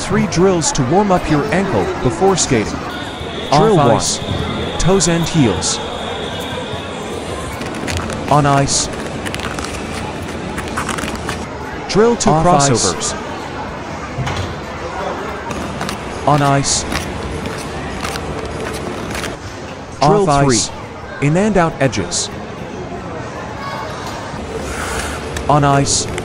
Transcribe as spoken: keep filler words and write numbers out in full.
three drills to warm up your ankle before skating. Drill Off one. ice, toes and heels. On ice. Drill two Off crossovers. On ice. Drill Off three. ice. In and out edges. On ice.